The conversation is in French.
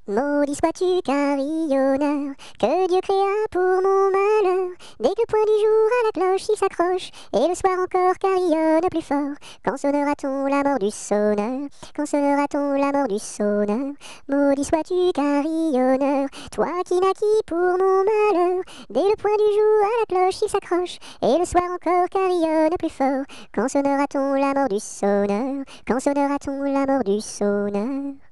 Maudit sois-tu, carillonneur, que Dieu créa pour mon malheur. Dès que le point du jour à la cloche il s'accroche, et le soir encore carillonne plus fort. Quand sonnera-t-on la mort du sonneur? Quand sonnera-t-on la mort du sonneur? Maudit sois-tu, carillonneur, toi qui naquis pour mon malheur. Dès le point du jour à la cloche il s'accroche, et le soir encore carillonne plus fort. Quand sonnera-t-on la mort du sonneur? Quand sonnera-t-on la mort du sonneur?